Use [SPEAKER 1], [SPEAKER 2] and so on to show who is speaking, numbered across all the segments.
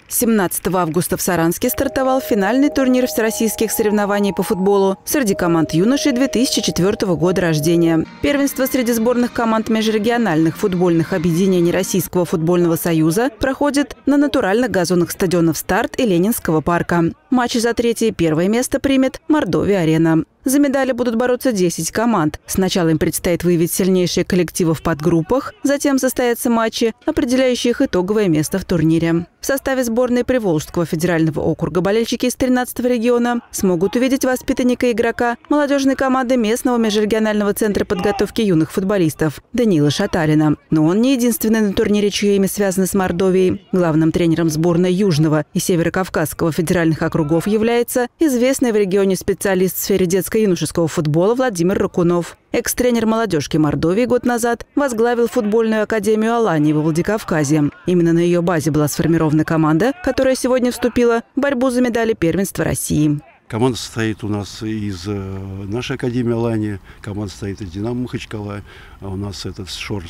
[SPEAKER 1] 17 августа в Саранске стартовал финальный турнир всероссийских соревнований по футболу среди команд юношей 2004 года рождения. Первенство среди сборных команд межрегиональных футбольных объединений Российского футбольного союза проходит на натуральных газонах стадионов «Старт» и Ленинского парка. Матчи за третье и первое место примет Мордовия-арена. За медали будут бороться 10 команд. Сначала им предстоит выявить сильнейшие коллективы в подгруппах, затем состоятся матчи, определяющие их итоговое место в турнире. В составе сборной Приволжского федерального округа болельщики из 13-го региона смогут увидеть воспитанника игрока молодежной команды местного межрегионального центра подготовки юных футболистов Даниила Шатарина. Но он не единственный на турнире, чье имя связано с Мордовией. Главным тренером сборной Южного и Северокавказского федеральных округов является известный в регионе специалист в сфере детско-юношеского футбола Владимир Ракунов. Экс-тренер молодежки Мордовии год назад возглавил футбольную академию «Алании» во Владикавказе. Именно на ее базе была сформирована команда, которая сегодня вступила в борьбу за медали первенства России.
[SPEAKER 2] Команда состоит у нас из нашей академии «Алания», команда состоит из «Динамо» Махачкала, а у нас этот шор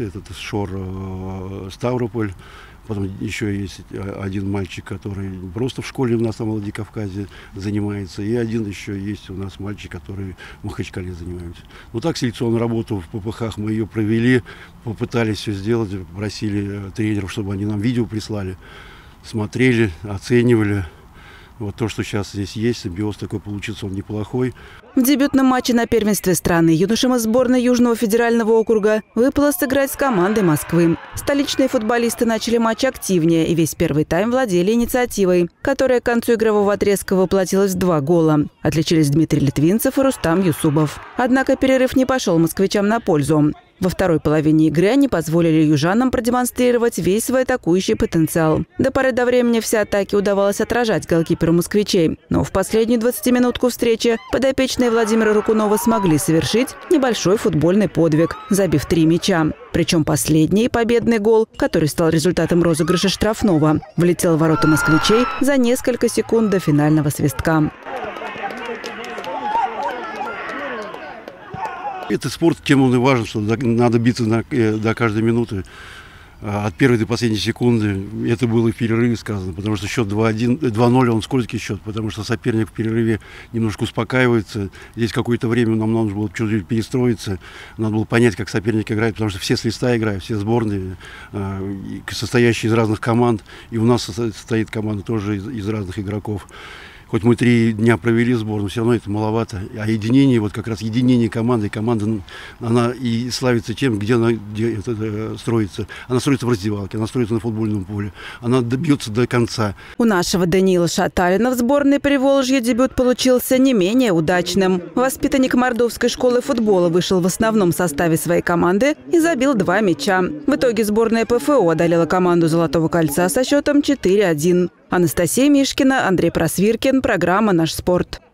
[SPEAKER 2] Ставрополь. Потом еще есть один мальчик, который просто в школе у нас на Владикавказе занимается. И один еще есть у нас мальчик, который в Махачкале занимается. Ну так, селекционную работу в ППХ мы ее провели, попытались все сделать, просили тренеров, чтобы они нам видео прислали, смотрели, оценивали. Вот то, что сейчас здесь есть, симбиоз такой получился, он неплохой.
[SPEAKER 1] В дебютном матче на первенстве страны юношам из сборной Южного федерального округа выпало сыграть с командой Москвы. Столичные футболисты начали матч активнее и весь первый тайм владели инициативой, которая к концу игрового отрезка воплотилась в 2 гола. Отличились Дмитрий Литвинцев и Рустам Юсубов. Однако перерыв не пошел москвичам на пользу. Во второй половине игры они позволили южанам продемонстрировать весь свой атакующий потенциал. До поры до времени все атаки удавалось отражать голкиперу москвичей. Но в последнюю 20-минутку встречи подопечные Владимира Ракунова смогли совершить небольшой футбольный подвиг, забив 3 мяча. Причем последний победный гол, который стал результатом розыгрыша штрафного, влетел в ворота москвичей за несколько секунд до финального свистка.
[SPEAKER 2] Это спорт, тем он и важен, что надо биться до каждой минуты, от первой до последней секунды. Это было и в перерыве сказано, потому что счет 2-0, он скользкий счет, потому что соперник в перерыве немножко успокаивается. Здесь какое-то время нам нужно было чуть-чуть перестроиться, надо было понять, как соперник играет, потому что все с листа играют, все сборные, состоящие из разных команд, и у нас состоит команда тоже из разных игроков. Хоть мы 3 дня провели сбор, но все равно это маловато. А единение, вот как раз единение команды, команда, она и славится тем, где она строится. Она строится в раздевалке, она строится на футбольном поле, она добьется до конца.
[SPEAKER 1] У нашего Даниила Шатарина в сборной Приволжья дебют получился не менее удачным. Воспитанник мордовской школы футбола вышел в основном составе своей команды и забил 2 мяча. В итоге сборная ПФО одолела команду «Золотого кольца» со счетом 4-1. Анастасия Мишкина, Андрей Просвиркин. Программа «Наш спорт».